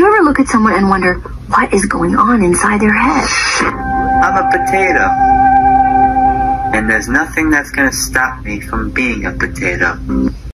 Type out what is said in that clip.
you ever look at someone and wonder what is going on inside their head? I'm a potato. And there's nothing that's gonna stop me from being a potato.